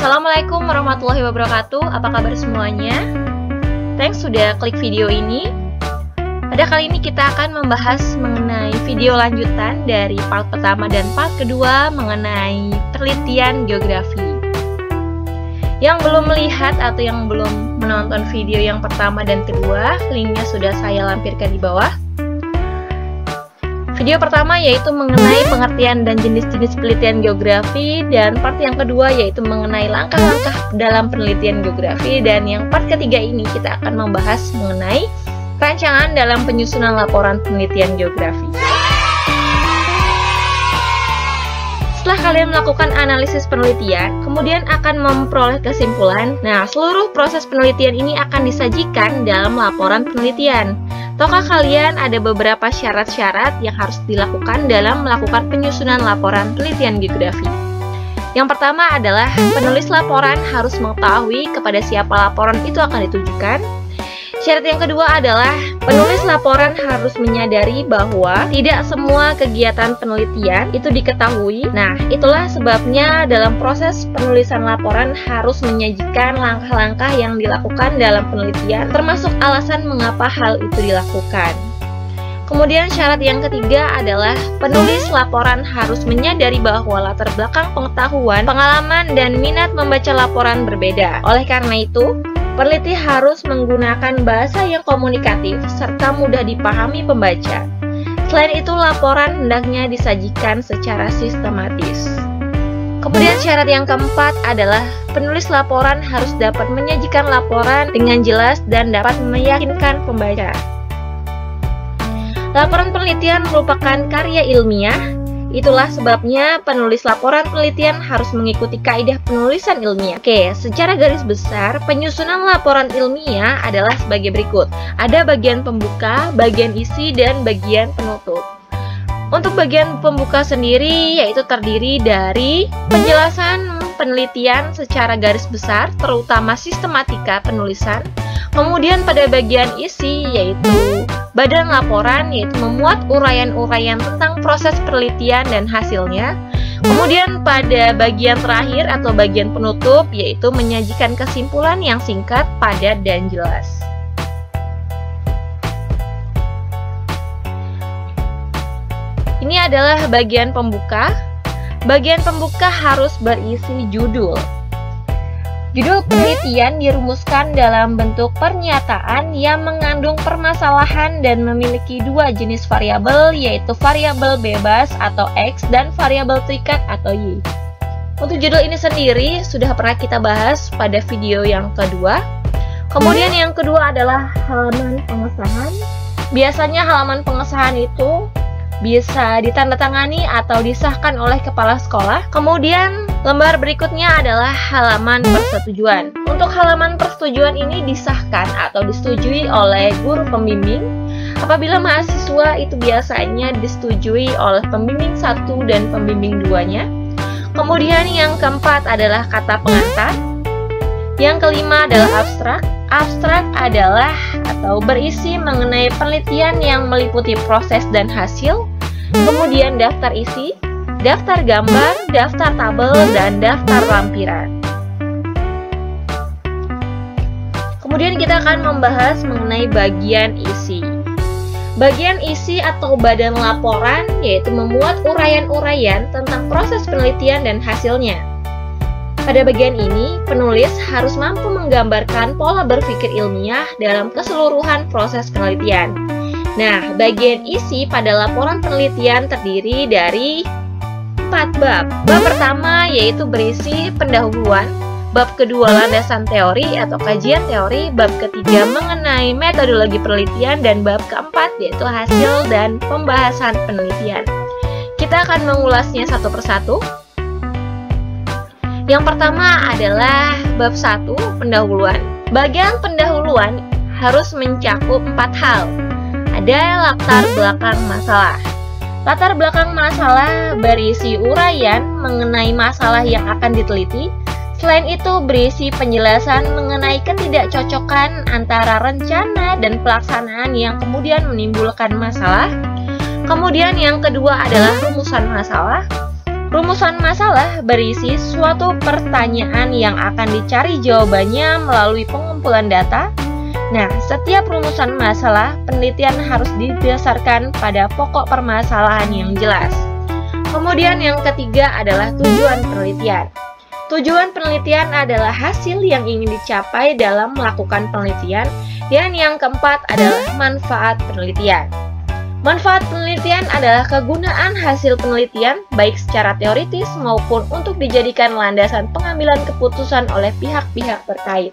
Assalamualaikum warahmatullahi wabarakatuh. Apa kabar semuanya? Thanks sudah klik video ini. Pada kali ini kita akan membahas mengenai video lanjutan dari part pertama dan part kedua mengenai penelitian geografi. Yang belum melihat atau yang belum menonton video yang pertama dan kedua, linknya sudah saya lampirkan di bawah. Video pertama yaitu mengenai pengertian dan jenis-jenis penelitian geografi, dan part yang kedua yaitu mengenai langkah-langkah dalam penelitian geografi, dan yang part ketiga ini kita akan membahas mengenai rancangan dalam penyusunan laporan penelitian geografi. Setelah kalian melakukan analisis penelitian, kemudian akan memperoleh kesimpulan. Nah, seluruh proses penelitian ini akan disajikan dalam laporan penelitian. Tahukah kalian ada beberapa syarat-syarat yang harus dilakukan dalam melakukan penyusunan laporan penelitian geografi? Yang pertama adalah penulis laporan harus mengetahui kepada siapa laporan itu akan ditujukan. Syarat yang kedua adalah penulis laporan harus menyadari bahwa tidak semua kegiatan penelitian itu diketahui. Nah, itulah sebabnya dalam proses penulisan laporan harus menyajikan langkah-langkah yang dilakukan dalam penelitian, termasuk alasan mengapa hal itu dilakukan. Kemudian syarat yang ketiga adalah penulis laporan harus menyadari bahwa latar belakang pengetahuan, pengalaman, dan minat membaca laporan berbeda. Oleh karena itu, peneliti harus menggunakan bahasa yang komunikatif serta mudah dipahami pembaca. Selain itu, laporan hendaknya disajikan secara sistematis. Kemudian syarat yang keempat adalah penulis laporan harus dapat menyajikan laporan dengan jelas dan dapat meyakinkan pembaca. Laporan penelitian merupakan karya ilmiah. Itulah sebabnya penulis laporan penelitian harus mengikuti kaidah penulisan ilmiah. Oke, secara garis besar, penyusunan laporan ilmiah adalah sebagai berikut. Ada bagian pembuka, bagian isi, dan bagian penutup. Untuk bagian pembuka sendiri, yaitu terdiri dari penjelasan penelitian secara garis besar, terutama sistematika penulisan. Kemudian pada bagian isi, yaitu badan laporan, yaitu memuat uraian-uraian tentang proses penelitian dan hasilnya. Kemudian pada bagian terakhir atau bagian penutup, yaitu menyajikan kesimpulan yang singkat, padat, dan jelas. Ini adalah bagian pembuka. Bagian pembuka harus berisi judul. Judul penelitian dirumuskan dalam bentuk pernyataan yang mengandung permasalahan dan memiliki dua jenis variabel, yaitu variabel bebas atau X dan variabel terikat atau Y. Untuk judul ini sendiri sudah pernah kita bahas pada video yang kedua. Kemudian yang kedua adalah halaman pengesahan. Biasanya halaman pengesahan itu bisa ditandatangani atau disahkan oleh kepala sekolah. Kemudian lembar berikutnya adalah halaman persetujuan. Untuk halaman persetujuan ini disahkan atau disetujui oleh guru pembimbing. Apabila mahasiswa itu biasanya disetujui oleh pembimbing 1 dan pembimbing 2-nya. Kemudian yang keempat adalah kata pengantar. Yang kelima adalah abstrak. Abstrak adalah atau berisi mengenai penelitian yang meliputi proses dan hasil. Kemudian daftar isi, daftar gambar, daftar tabel, dan daftar lampiran. Kemudian kita akan membahas mengenai bagian isi. Bagian isi atau badan laporan yaitu memuat uraian-uraian tentang proses penelitian dan hasilnya. Pada bagian ini, penulis harus mampu menggambarkan pola berpikir ilmiah dalam keseluruhan proses penelitian. Nah, bagian isi pada laporan penelitian terdiri dari 4 bab. Bab pertama yaitu berisi pendahuluan, bab kedua landasan teori atau kajian teori, bab ketiga mengenai metodologi penelitian, dan bab keempat yaitu hasil dan pembahasan penelitian. Kita akan mengulasnya satu persatu. Yang pertama adalah bab 1, pendahuluan. Bagian pendahuluan harus mencakup 4 hal. Ada latar belakang masalah. Latar belakang masalah berisi uraian mengenai masalah yang akan diteliti. Selain itu berisi penjelasan mengenai ketidakcocokan antara rencana dan pelaksanaan yang kemudian menimbulkan masalah. Kemudian yang kedua adalah rumusan masalah. Rumusan masalah berisi suatu pertanyaan yang akan dicari jawabannya melalui pengumpulan data. Nah, setiap rumusan masalah penelitian harus didasarkan pada pokok permasalahan yang jelas. Kemudian yang ketiga adalah tujuan penelitian. Tujuan penelitian adalah hasil yang ingin dicapai dalam melakukan penelitian. Dan yang keempat adalah manfaat penelitian. Manfaat penelitian adalah kegunaan hasil penelitian baik secara teoritis maupun untuk dijadikan landasan pengambilan keputusan oleh pihak-pihak terkait.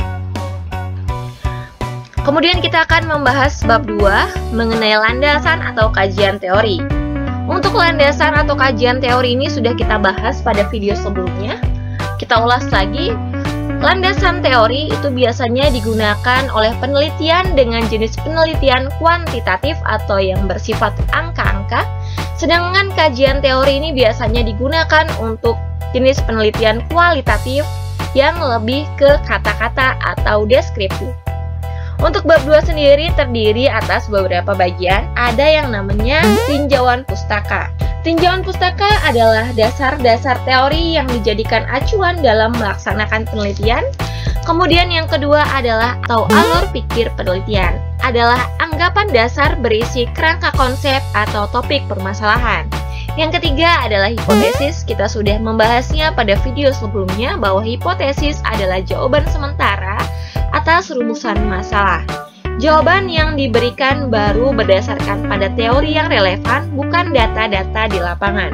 Kemudian kita akan membahas bab 2 mengenai landasan atau kajian teori. Untuk landasan atau kajian teori ini sudah kita bahas pada video sebelumnya. Kita ulas lagi. Landasan teori itu biasanya digunakan oleh penelitian dengan jenis penelitian kuantitatif atau yang bersifat angka-angka. Sedangkan kajian teori ini biasanya digunakan untuk jenis penelitian kualitatif yang lebih ke kata-kata atau deskriptif. Untuk bab 2 sendiri terdiri atas beberapa bagian, ada yang namanya tinjauan pustaka. Tinjauan pustaka adalah dasar-dasar teori yang dijadikan acuan dalam melaksanakan penelitian. Kemudian yang kedua adalah atau alur pikir penelitian, adalah anggapan dasar berisi kerangka konsep atau topik permasalahan. Yang ketiga adalah hipotesis. Kita sudah membahasnya pada video sebelumnya bahwa hipotesis adalah jawaban sementara atas rumusan masalah. Jawaban yang diberikan baru berdasarkan pada teori yang relevan, bukan data-data di lapangan.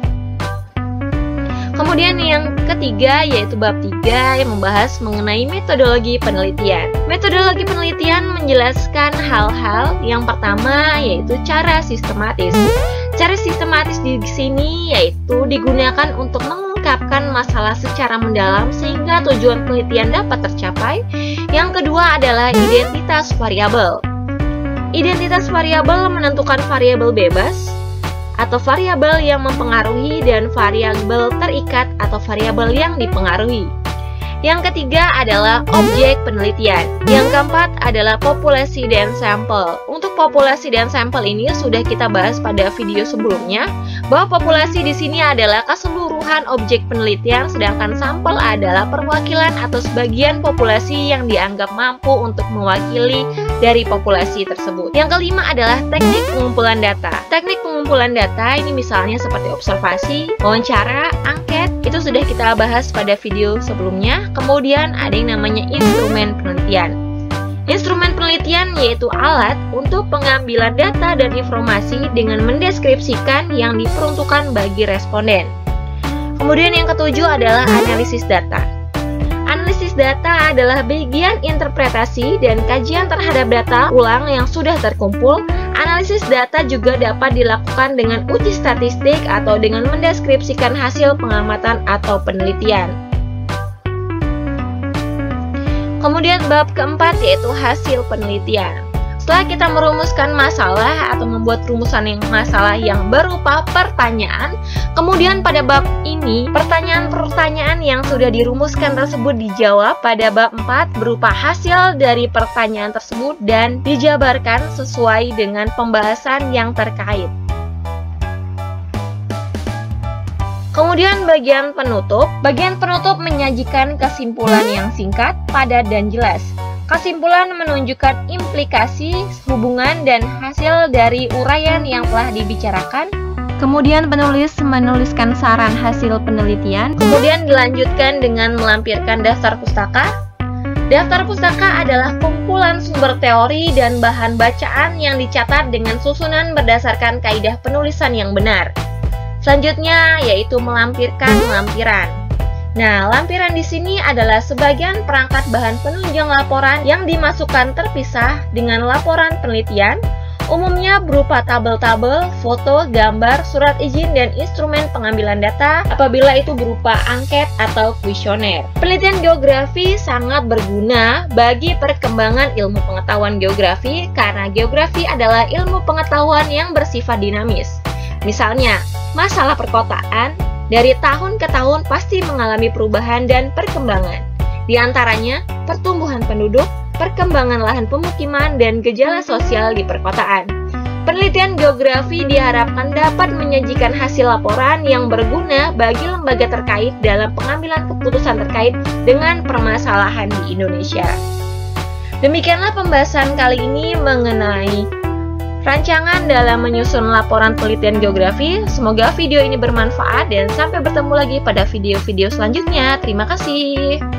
Kemudian yang ketiga yaitu bab 3 yang membahas mengenai metodologi penelitian. Metodologi penelitian menjelaskan hal-hal yang pertama yaitu cara sistematis. Cara sistematis di sini yaitu digunakan untuk mengungkapkan masalah secara mendalam sehingga tujuan penelitian dapat tercapai. Yang kedua adalah identitas variabel. Identitas variabel menentukan variabel bebas atau variabel yang mempengaruhi dan variabel terikat atau variabel yang dipengaruhi. Yang ketiga adalah objek penelitian. Yang keempat adalah populasi dan sampel. Untuk populasi dan sampel ini sudah kita bahas pada video sebelumnya, bahwa populasi di sini adalah keseluruhan objek penelitian, sedangkan sampel adalah perwakilan atau sebagian populasi yang dianggap mampu untuk mewakili dari populasi tersebut. Yang kelima adalah teknik pengumpulan data. Teknik pengumpulan data ini misalnya seperti observasi, wawancara, angket, itu sudah kita bahas pada video sebelumnya. Kemudian ada yang namanya instrumen penelitian. Instrumen penelitian yaitu alat untuk pengambilan data dan informasi dengan mendeskripsikan yang diperuntukkan bagi responden. Kemudian yang ketujuh adalah analisis data. Analisis data adalah bagian interpretasi dan kajian terhadap data ulang yang sudah terkumpul. Analisis data juga dapat dilakukan dengan uji statistik atau dengan mendeskripsikan hasil pengamatan atau penelitian. Kemudian bab keempat yaitu hasil penelitian. Setelah kita merumuskan masalah atau membuat rumusan masalah yang berupa pertanyaan, kemudian pada bab ini pertanyaan-pertanyaan yang sudah dirumuskan tersebut dijawab pada bab 4 berupa hasil dari pertanyaan tersebut dan dijabarkan sesuai dengan pembahasan yang terkait. Kemudian bagian penutup. Bagian penutup menyajikan kesimpulan yang singkat, padat, dan jelas. Kesimpulan menunjukkan implikasi, hubungan, dan hasil dari uraian yang telah dibicarakan. Kemudian penulis menuliskan saran hasil penelitian. Kemudian dilanjutkan dengan melampirkan daftar pustaka. Daftar pustaka adalah kumpulan sumber teori dan bahan bacaan yang dicatat dengan susunan berdasarkan kaidah penulisan yang benar. Selanjutnya yaitu melampirkan lampiran. Nah, lampiran di sini adalah sebagian perangkat bahan penunjang laporan yang dimasukkan terpisah dengan laporan penelitian, umumnya berupa tabel-tabel, foto, gambar, surat izin, dan instrumen pengambilan data apabila itu berupa angket atau kuesioner. Penelitian geografi sangat berguna bagi perkembangan ilmu pengetahuan geografi karena geografi adalah ilmu pengetahuan yang bersifat dinamis. Misalnya, masalah perkotaan dari tahun ke tahun pasti mengalami perubahan dan perkembangan. Di antaranya, pertumbuhan penduduk, perkembangan lahan pemukiman, dan gejala sosial di perkotaan. Penelitian geografi diharapkan dapat menyajikan hasil laporan yang berguna bagi lembaga terkait dalam pengambilan keputusan terkait dengan permasalahan di Indonesia. Demikianlah pembahasan kali ini mengenai rancangan dalam menyusun laporan penelitian geografi. Semoga video ini bermanfaat dan sampai bertemu lagi pada video-video selanjutnya. Terima kasih.